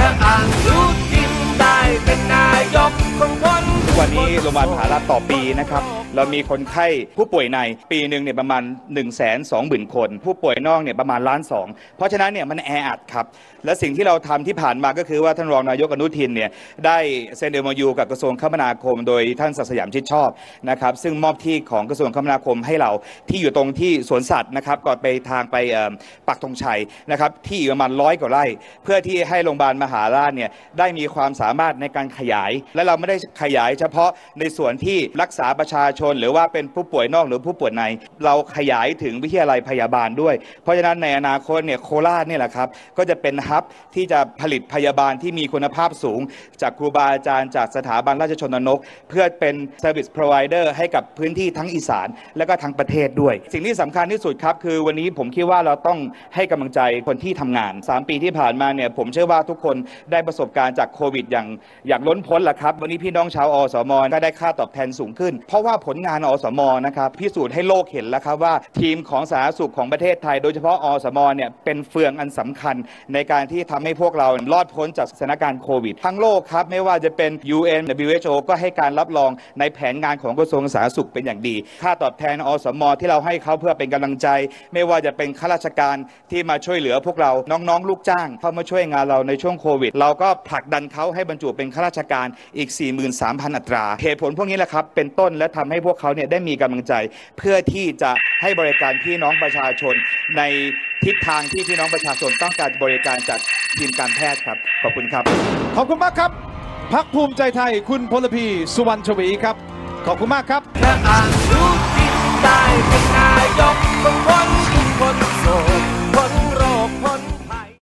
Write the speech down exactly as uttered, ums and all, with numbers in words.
ถ้าอ่านรู้จริงได้เป็นนายกของคนวันนี้โรงพยาบาลมหาราชต่อปีนะครับเรามีคนไข้ผู้ป่วยในปีหนึ่งเนี่ยประมาณ หนึ่งแสนสองหมื่น คนผู้ป่วยนอกเนี่ยประมาณล้านสองเพราะฉะนั้นเนี่ยมันแออัดครับและสิ่งที่เราทำที่ผ่านมาก็คือว่าท่านรองนายกอนุทินเนี่ยได้เซ็น เอ็ม โอ ยู กับกระทรวงคมนาคมโดยท่านศักดิ์สยามชิดชอบนะครับซึ่งมอบที่ของกระทรวงคมนาคมให้เราที่อยู่ตรงที่สวนสัตว์นะครับก่อนไปทางไปปักธงชัยนะครับที่ประมาณร้อยกว่าไร่เพื่อที่ให้โรงพยาบาลมหาราชเนี่ยได้มีความสามารถในการขยายและเราไม่ได้ขยายเฉพาะในส่วนที่รักษาประชาชนหรือว่าเป็นผู้ป่วยนอกหรือผู้ป่วยในเราขยายถึงวิทยาลัยพยาบาลด้วยเพราะฉะนั้นในอนาคตเนี่ยโคราชเนี่ยแหละครับก็จะเป็นฮับที่จะผลิตพยาบาลที่มีคุณภาพสูงจากครูบาอาจารย์จากสถาบันราชชนนกเพื่อเป็น Service Provider ให้กับพื้นที่ทั้งอีสานและก็ทั้งประเทศด้วยสิ่งที่สำคัญที่สุดครับคือวันนี้ผมคิดว่าเราต้องให้กำลังใจคนที่ทำงานสามปีที่ผ่านมาเนี่ยผมเชื่อว่าทุกคนได้ประสบการณ์จากโควิดอย่างอย่างล้นพ้นแหละครับวันนี้พี่น้องชาวอสมก็ได้ค่าตอบแทนสูงขึ้นเพราะว่าผลงานอสมนะครับพิสูจน์ให้โลกเห็นแล้วครับว่าทีมของสาธารณสุขของประเทศไทยโดยเฉพาะอสมเนี่ยเป็นเฟืองอันสำคัญในการที่ทำให้พวกเรารอดพ้นจากสถานการณ์โควิดทั้งโลกครับไม่ว่าจะเป็น ยู เอ็น ดับเบิลยู เอช โอ ก็ให้การรับรองในแผนงานของกระทรวงสาธารณสุขเป็นอย่างดีค่าตอบแทนอสมที่เราให้เขาเพื่อเป็นกำลังใจไม่ว่าจะเป็นข้าราชการที่มาช่วยเหลือพวกเราน้องๆลูกจ้างเข้ามาช่วยงานเราในช่วงโควิดเราก็ผลักดันเขาให้บรรจุเป็นข้าราชการอีก สี่หมื่นสามพัน อัตราเหตุผลพวกนี้แหละครับเป็นต้นและทำให้พวกเขาเนี่ยได้มีกำลังใจเพื่อที่จะให้บริการพี่น้องประชาชนในทิศทางที่พี่น้องประชาชนต้องการบริการจากทีมการแพทย์ครับขอบคุณครับขอบคุณมากครับพรรคภูมิใจไทยคุณพลพีสุวรรณชวีครับขอบคุณมากครับถ้าอ่านรู้จริงได้เป็นนายกของคนคนโสด